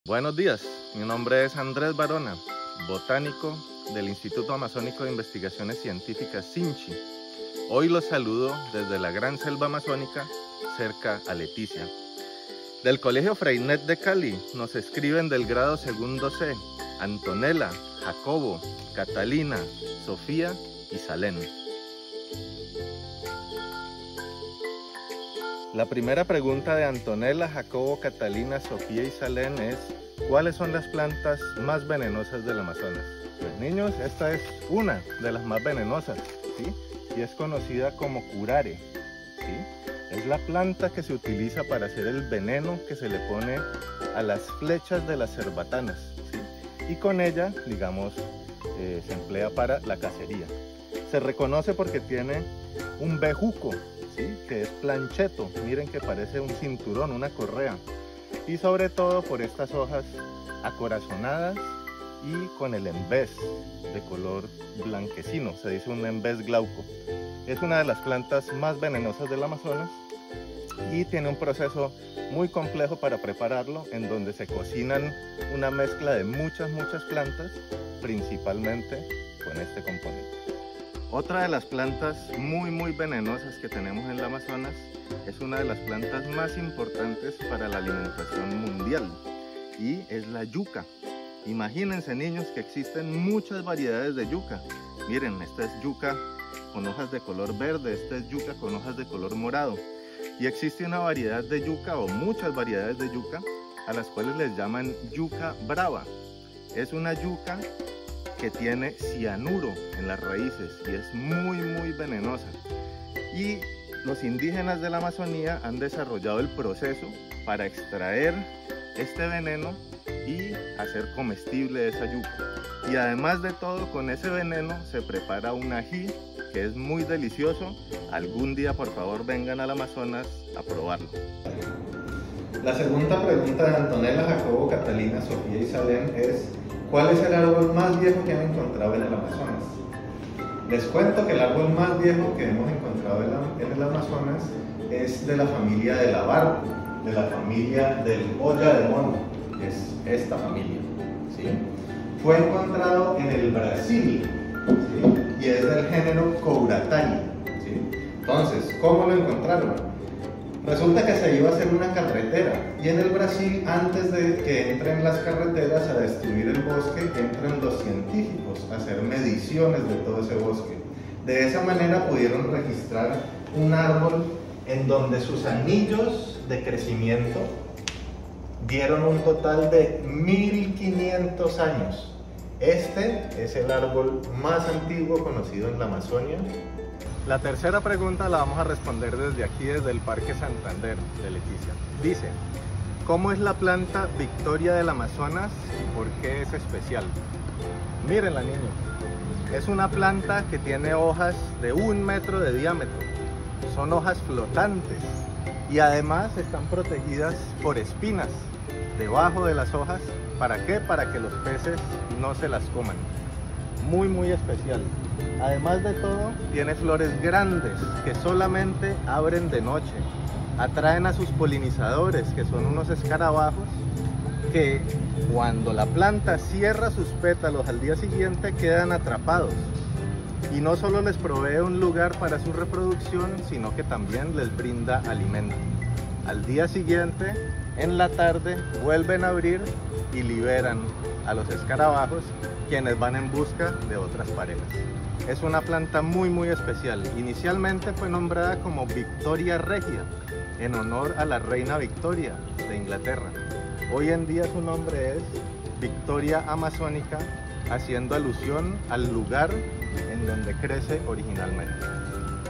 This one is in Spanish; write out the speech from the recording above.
Buenos días, mi nombre es Andrés Barona, botánico del Instituto Amazónico de Investigaciones Científicas SINCHI. Hoy los saludo desde la Gran Selva Amazónica, cerca a Leticia. Del Colegio Freinet de Cali nos escriben del grado segundo C, Antonella, Jacobo, Catalina, Sofía y Salén. La primera pregunta de Antonella, Jacobo, Catalina, Sofía y Salén es: ¿cuáles son las plantas más venenosas del Amazonas? Pues niños, esta es una de las más venenosas, ¿sí? Y es conocida como curare, ¿sí? Es la planta que se utiliza para hacer el veneno que se le pone a las flechas de las cerbatanas, ¿sí? Y con ella, digamos, se emplea para la cacería. Se reconoce porque tiene un bejuco, ¿sí? Que es plancheto, miren que parece un cinturón, una correa, y sobre todo por estas hojas acorazonadas y con el embés de color blanquecino, se dice un embés glauco. Es una de las plantas más venenosas del Amazonas y tiene un proceso muy complejo para prepararlo, en donde se cocinan una mezcla de muchas plantas, principalmente con este componente. Otra de las plantas muy venenosas que tenemos en el Amazonas es una de las plantas más importantes para la alimentación mundial y es la yuca. Imagínense, niños, que existen muchas variedades de yuca. Miren, esta es yuca con hojas de color verde, esta es yuca con hojas de color morado, y existe una variedad de yuca o muchas variedades de yuca a las cuales les llaman yuca brava. Es una yuca que tiene cianuro en las raíces y es muy venenosa, y los indígenas de la Amazonía han desarrollado el proceso para extraer este veneno y hacer comestible esa yuca. Y además de todo, con ese veneno se prepara un ají que es muy delicioso. Algún día, por favor, vengan al Amazonas a probarlo. La segunda pregunta de Antonella, Jacobo, Catalina, Sofía y Salén es: ¿cuál es el árbol más viejo que han encontrado en el Amazonas? Les cuento que el árbol más viejo que hemos encontrado en el Amazonas es de la familia de la barba, de la familia del olla de mono, que es esta familia, ¿sí? Fue encontrado en el Brasil, ¿sí? Y es del género Couratani, ¿sí? Entonces, ¿cómo lo encontraron? Resulta que se iba a hacer una carretera, y en el Brasil, antes de que entren las carreteras a destruir el bosque, entran los científicos a hacer mediciones de todo ese bosque. De esa manera pudieron registrar un árbol en donde sus anillos de crecimiento dieron un total de 1500 años. Este es el árbol más antiguo conocido en la Amazonia. La tercera pregunta la vamos a responder desde aquí, desde el Parque Santander de Leticia. Dice: ¿cómo es la planta Victoria del Amazonas y por qué es especial? Mírenla, niños. Es una planta que tiene hojas de 1 metro de diámetro. Son hojas flotantes y además están protegidas por espinas debajo de las hojas. ¿Para qué? Para que los peces no se las coman. Muy especial. Además de todo, tiene flores grandes que solamente abren de noche. Atraen a sus polinizadores, que son unos escarabajos, que cuando la planta cierra sus pétalos al día siguiente quedan atrapados. Y no solo les provee un lugar para su reproducción, sino que también les brinda alimento. Al día siguiente, en la tarde, vuelven a abrir y liberan a los escarabajos, quienes van en busca de otras parejas. Es una planta muy especial. Inicialmente fue nombrada como Victoria Regia, en honor a la reina Victoria de Inglaterra. Hoy en día su nombre es Victoria Amazónica, haciendo alusión al lugar en donde crece originalmente.